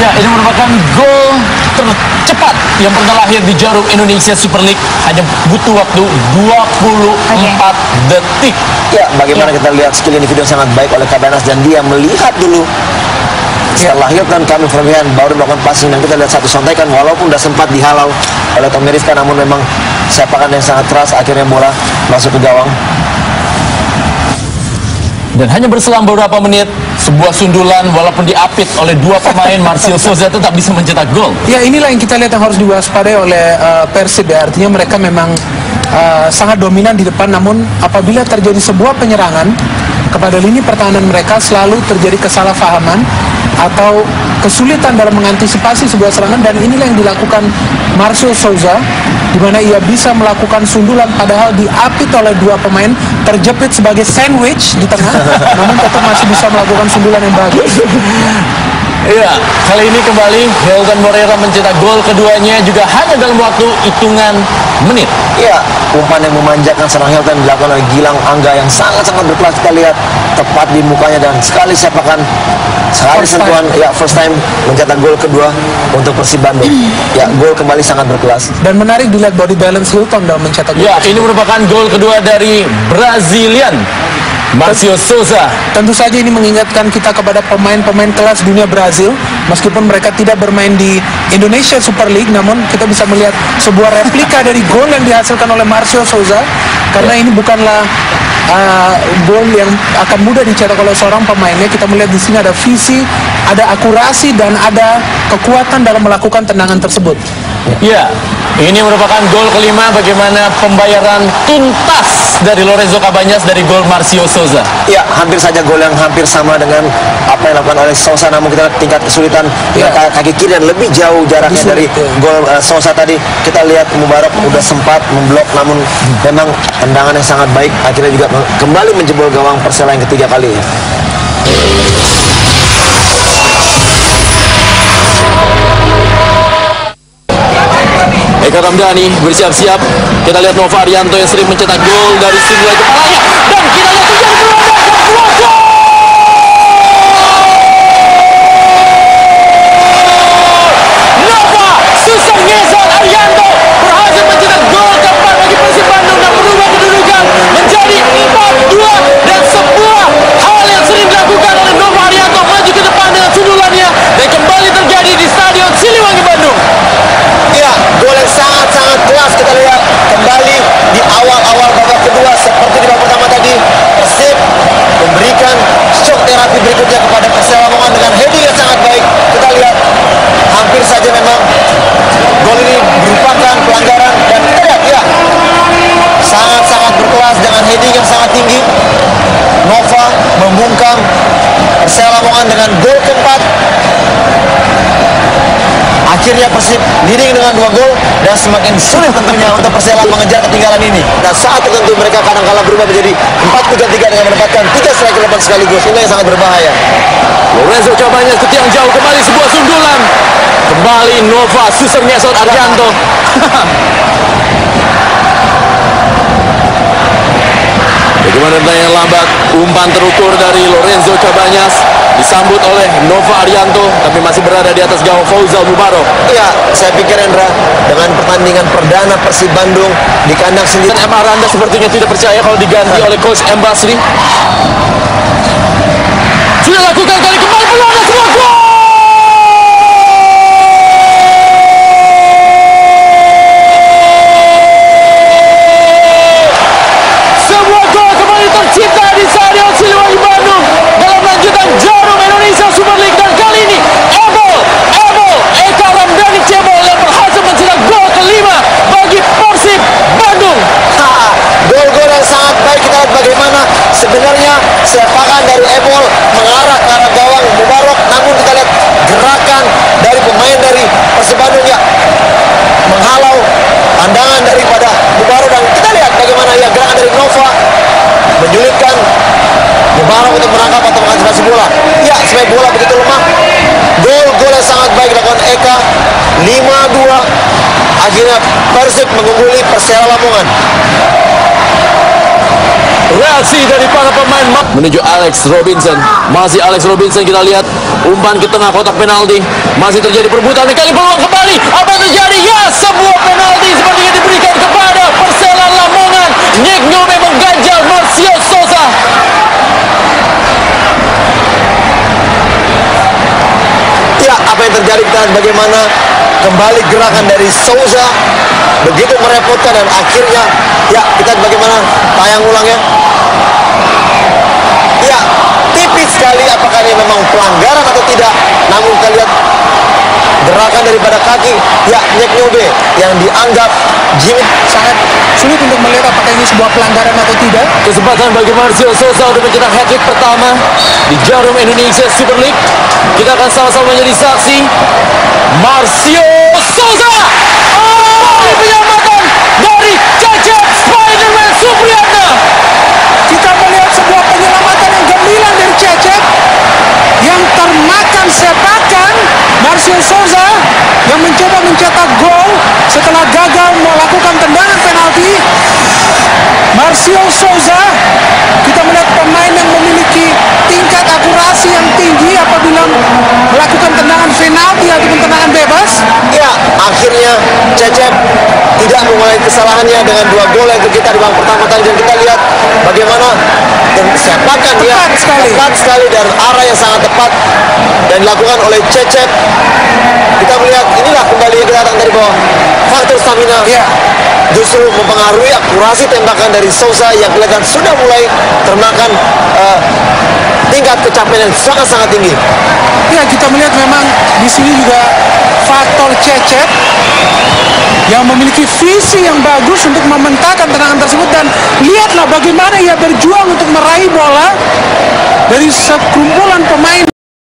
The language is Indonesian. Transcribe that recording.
Ya, ini merupakan gol tercepat yang pernah lahir di Jarum Indonesia Super League. Hanya butuh waktu 24 detik. Ya, bagaimana kita lihat skill individu sangat baik oleh Cabanas, dan dia melihat dulu setelah Hilton kami Fermian baru melakukan passing, dan kita lihat satu sontekan walaupun sudah sempat dihalau oleh Tommy Rizka, namun memang sepakan yang sangat keras, akhirnya bola masuk ke gawang. Dan hanya berselang beberapa menit, sebuah sundulan walaupun diapit oleh dua pemain, Marcio Souza tetap bisa mencetak gol. Ya, inilah yang kita lihat yang harus diwaspadai oleh Persib ya. Artinya mereka memang sangat dominan di depan, namun apabila terjadi sebuah penyerangan kepada lini pertahanan mereka, selalu terjadi kesalahpahaman atau kesulitan dalam mengantisipasi sebuah serangan, dan inilah yang dilakukan Marcio Souza, di mana ia bisa melakukan sundulan padahal diapit oleh dua pemain, terjepit sebagai sandwich di tengah, namun tetap masih bisa melakukan sundulan yang bagus. Iya, kali ini kembali Hilton Moreira mencetak gol keduanya juga hanya dalam waktu hitungan menit. Iya, umpan yang memanjakan serang Hilton dilakukan oleh Gilang Angga yang sangat-sangat berkelas. Kita lihat tepat di mukanya, dan sekali sepakan, sekali sentuhan, ya first time mencetak gol kedua untuk Persib Bandung. Ya, gol kembali sangat berkelas. Dan menarik dilihat body balance Hilton dalam mencetak gol. Ya, ini merupakan gol kedua dari Brazilian Marcio Souza. Tentu saja ini mengingatkan kita kepada pemain-pemain kelas dunia Brazil. Meskipun mereka tidak bermain di Indonesia Super League, namun kita bisa melihat sebuah replika dari gol yang dihasilkan oleh Marcio Souza. Karena ini bukanlah gol yang akan mudah dicetak oleh seorang pemainnya. Kita melihat di sini ada visi, ada akurasi, dan ada kekuatan dalam melakukan tendangan tersebut. Ya, ini merupakan gol kelima. Bagaimana pembayaran tuntas dari Lorenzo Cabanas dari gol Marcio Souza. Ya, hampir saja gol yang hampir sama dengan apa yang dilakukan oleh Souza, namun kita lihat tingkat kesulitan kaki kiri dan lebih jauh jaraknya dari gol Souza tadi. Kita lihat Mubarak udah sempat memblok, namun memang tendangan yang sangat baik, akhirnya juga kembali menjebol gawang Persela yang ketiga kali. Eka Ramdhani bersiap-siap. Kita lihat Nova Arianto yang sering mencetak gol dari sundulan kepalanya, dan kita lihat terjadi peluang dan sebuah gol. Nova Susangesal Arianto berhasil mencetak gol keempat bagi Persib Bandung dan merubah kedudukan menjadi 4-2, dan sebuah hal yang sering dilakukan oleh Nova Arianto, maju ke depan dengan sundulannya, dan kembali terjadi di Stadion Siliwangi Bandung. Ya, gol yang sangat-sangat kelas. Kita lihat kembali di awal-awal babak kedua, seperti di babak pertama tadi, Persib memberikan shock terapi berikutnya kepada Persela Lamongan dengan heading yang sangat baik. Kita lihat hampir saja memang gol ini merupakan pelanggaran, dan kita lihat ya sangat-sangat berkelas dengan heading yang sangat tinggi. Nova membungkam Persela Lamongan dengan gol keempat. Akhirnya Persib leading dengan 2 gol, dan semakin sulit tentunya untuk Persela mengejar ketinggalan ini. Dan saat tertentu mereka kadang-kala berubah menjadi 4-3-3 dengan mendapatkan 3 striker lepas sekaligus. Ini yang sangat berbahaya. Lorenzo Cabanas ke tiang jauh, kembali sebuah sundulan. Kembali Nova Susangesal Arianto. Bagaimana yang lambat, umpan terukur dari Lorenzo Cabanas disambut oleh Nova Arianto, tapi masih berada di atas gawang Fauzal Mubarak. Ya, saya pikir Hendra, dengan pertandingan perdana Persib Bandung di kandang sendiri, M. Aranda sepertinya tidak percaya kalau diganti oleh Coach M. Basri. Sudah lakukan kali kembali peluang dan sebuah gol. Sebuah gol kembali tercipta di Stadion Siliwangi Bandung dalam lanjutan Jarum Indonesia Super League, dan kali ini Eka Ramdhani Cebol yang berhasil mencetak gol kelima bagi Persib Bandung. Gol-gol yang sangat baik. Kita lihat bagaimana sebenarnya sepakan dari Ebol mengarah ke arah gawang Mubarak, namun kita lihat gerakan dari pemain dari Persib Bandung ya menghalau pandangan daripada Mubarak, dan kita lihat bagaimana ya gerakan dari Nova menyulitkan Mubarak untuk menangkap atau mengantisipasi bola. Ya, sebagai bola begitu lemah. Gol-gol yang sangat baik dilakukan Eka. 5-2. Akhirnya Persib mengungguli Persela Lamongan. reaksi dari para pemain menuju Alex Robinson. Masih Alex Robinson, kita lihat umpan ke tengah kotak penalti. Masih terjadi perebutan, kali peluang kembali. Apa yang terjadi? Ya, sebuah penalti sepertinya diberikan kepada Persela Lamongan. Nick Nyobe mengganjal Marcio Souza. Ya, apa yang terjadi, kita lihat bagaimana kembali gerakan dari Souza begitu merepotkan, dan akhirnya ya kita lihat bagaimana tayang ulangnya. Ya, tipis sekali, apakah ini memang pelanggaran atau tidak, namun kita lihat gerakan daripada kaki ya Nick Nyobe yang dianggap Jimmy sangat Sulit untuk melihat apakah ini sebuah pelanggaran atau tidak. Kesempatan bagi Marcio Souza untuk mencetak hat-trick pertama di Jarum Indonesia Super League. Kita akan sama-sama menjadi saksi. Marcio Souza, penyelamatan dari Cecep Spiderman Supriyatna. Kita melihat sebuah penyelamatan yang gemilang dari Cecep yang termakan sepakan Marcio Souza yang mencoba mencetak gol setelah gagal melakukan tendangan penalti. Marcio Souza, kita melihat pemain yang memiliki tingkat akurasi yang tinggi apabila melakukan tendangan penalti ataupun tendangan bebas. ya akhirnya Cecep tidak mengulangi kesalahannya dengan 2 gol yang kita di babak pertama tadi, dan kita lihat bagaimana sepakan dia tepat sekali dan arah yang sangat tepat dan dilakukan oleh Cecep. Kita melihat inilah kembali yang kita datang dari bawah, faktor stamina justru mempengaruhi akurasi tembakan dari Souza yang kelihatan sudah mulai termakan tingkat kecapean yang sangat-sangat tinggi. Ya, kita melihat memang di sini juga faktor Cecep yang memiliki visi yang bagus untuk mementahkan tendangan tersebut, dan lihatlah bagaimana ia berjuang untuk meraih bola dari sekumpulan pemain